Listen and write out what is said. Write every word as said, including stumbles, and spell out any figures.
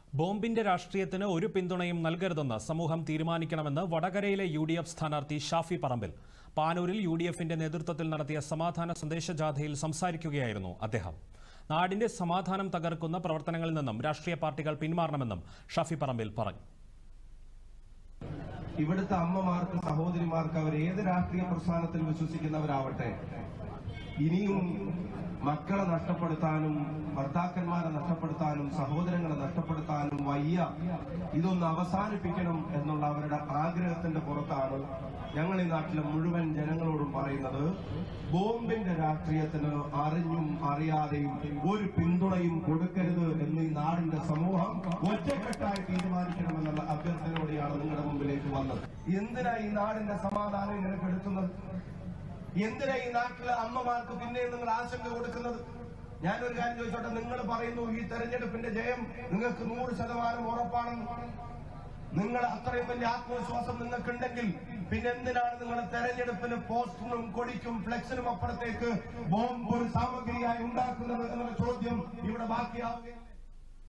ബോംബിന്റെ രാഷ്ട്രീയത്തിന് ഒരു പിന്തുണയും നൽകരുതെന്ന് സമൂഹം തീരുമാനിക്കണമെന്ന് വടകരയിലെ യു ഡി എഫ് സ്ഥാനാർത്ഥി ഷാഫി പറമ്പിൽ. പാനൂരിൽ യു ഡി എഫിന്റെ നേതൃത്വത്തിൽ നടത്തിയ സമാധാന സന്ദേശജാഥയിൽ സംസാരിക്കുകയായിരുന്നു അദ്ദേഹം. നാടിന്റെ സമാധാനം തകർക്കുന്ന പ്രവർത്തനങ്ങളിൽ നിന്നും രാഷ്ട്രീയ പാർട്ടികൾ പിന്മാറണമെന്നും ഷാഫി പറമ്പിൽ പറഞ്ഞു. ഇവിടുത്തെ അമ്മമാർക്ക്, സഹോദരിമാർക്ക്, അവർ ഏത് രാഷ്ട്രീയ പ്രസ്ഥാനത്തിൽ വിശ്വസിക്കുന്നവരാവട്ടെ, ഇനിയും മക്കളെ നഷ്ടപ്പെടുത്താനും ഭർത്താക്കന്മാരെ നഷ്ടപ്പെടുത്താനും സഹോദരങ്ങളെ നഷ്ടപ്പെടുത്താനും വയ്യ. ഇതൊന്ന് അവസാനിപ്പിക്കണം എന്നുള്ള അവരുടെ ആഗ്രഹത്തിന്റെ പുറത്താണ് ഞങ്ങൾ ഈ നാട്ടിലെ മുഴുവൻ ജനങ്ങളോടും പറയുന്നത്, ബോംബിന്റെ രാഷ്ട്രീയത്തിന് അറിഞ്ഞും അറിയാതെയും ഒരു പിന്തുണയും കൊടുക്കരുത് എന്ന് ഈ നാടിന്റെ സമൂഹം ഒറ്റക്കെട്ടായി തീരുമാനിക്കണമെന്നുള്ള അഭ്യർത്ഥനയോടെയാണ് നിങ്ങളുടെ മുമ്പിലേക്ക് വന്നത്. എന്തിനാ ഈ നാടിന്റെ സമാധാനം ഇങ്ങനെ കെടുത്തുന്നത്? എന്തിനാ ഈ നാട്ടിലെ അമ്മമാർക്ക് പിന്നെ നിങ്ങൾ ആശങ്ക കൊടുക്കുന്നത്? ഞാനൊരു കാര്യം ചോദിച്ചോട്ടെ, നിങ്ങൾ പറയുന്നു ഈ തെരഞ്ഞെടുപ്പിന്റെ ജയം നിങ്ങൾക്ക് നൂറ് ശതമാനം ഉറപ്പാണെന്ന്. നിങ്ങൾ അത്രയും വലിയ ആത്മവിശ്വാസം നിങ്ങൾക്കുണ്ടെങ്കിൽ പിന്നെ എന്തിനാണ് നിങ്ങൾ തെരഞ്ഞെടുപ്പിന് പോസ്റ്ററിനും കൊടിക്കും ഫ്ലെക്സിനും അപ്പുറത്തേക്ക് ബോംബ് ഒരു സാമഗ്രിയായി ഉണ്ടാക്കുന്നത് എന്നുള്ള ചോദ്യം ഇവിടെ ബാക്കിയാവുകയും